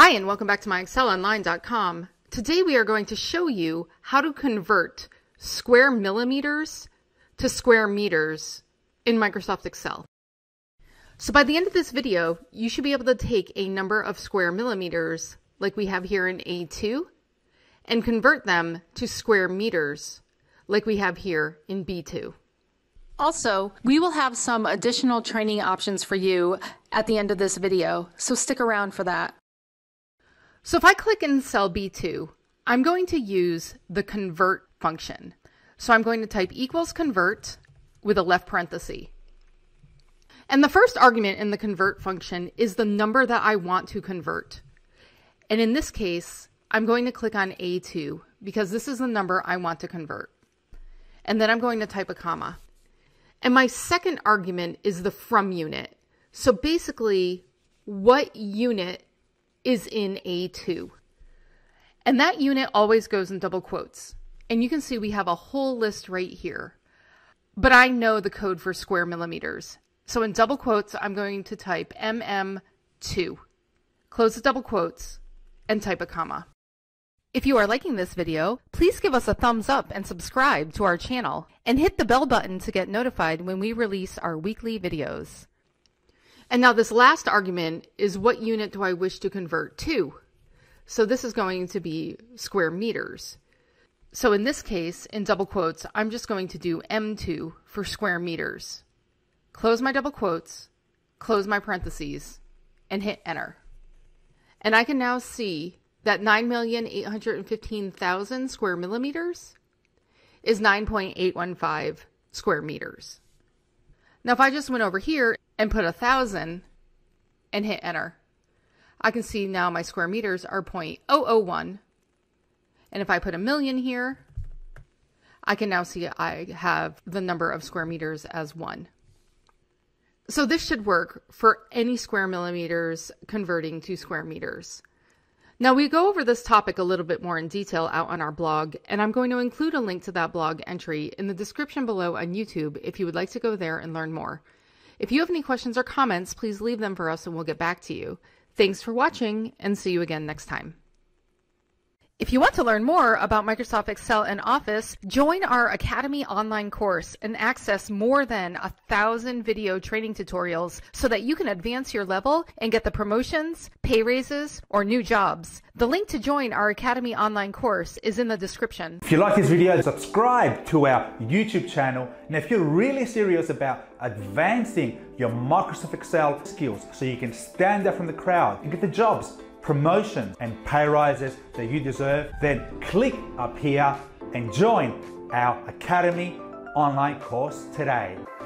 Hi, and welcome back to MyExcelOnline.com. Today we are going to show you how to convert square millimeters to square meters in Microsoft Excel. So by the end of this video, you should be able to take a number of square millimeters, like we have here in A2, and convert them to square meters, like we have here in B2. Also, we will have some additional training options for you at the end of this video, so stick around for that. So if I click in cell B2, I'm going to use the convert function. So I'm going to type equals convert with a left parenthesis. And the first argument in the convert function is the number that I want to convert. And in this case, I'm going to click on A2 because this is the number I want to convert. And then I'm going to type a comma. And my second argument is the from unit. So basically, what unit is in A2. And that unit always goes in double quotes. And you can see we have a whole list right here. But I know the code for square millimeters. So in double quotes, I'm going to type MM2. Close the double quotes and type a comma. If you are liking this video, please give us a thumbs up and subscribe to our channel. And hit the bell button to get notified when we release our weekly videos. And now this last argument is what unit do I wish to convert to? So this is going to be square meters. So in this case, in double quotes, I'm just going to do M2 for square meters. Close my double quotes, close my parentheses, and hit enter. And I can now see that 9,815,000 square millimeters is 9.815 square meters. Now if I just went over here and put 1,000 and hit enter, I can see now my square meters are 0.001. And if I put 1,000,000 here, I can now see I have the number of square meters as 1. So this should work for any square millimeters converting to square meters. Now we go over this topic a little bit more in detail out on our blog, and I'm going to include a link to that blog entry in the description below on YouTube if you would like to go there and learn more. If you have any questions or comments, please leave them for us and we'll get back to you. Thanks for watching, and see you again next time. If you want to learn more about Microsoft Excel and Office, join our Academy online course and access more than 1,000 video training tutorials so that you can advance your level and get the promotions, pay raises, or new jobs. The link to join our Academy online course is in the description. If you like this video, subscribe to our YouTube channel. And if you're really serious about advancing your Microsoft Excel skills so you can stand out from the crowd and get the jobs, promotions and pay rises that you deserve, then click up here and join our Academy online course today.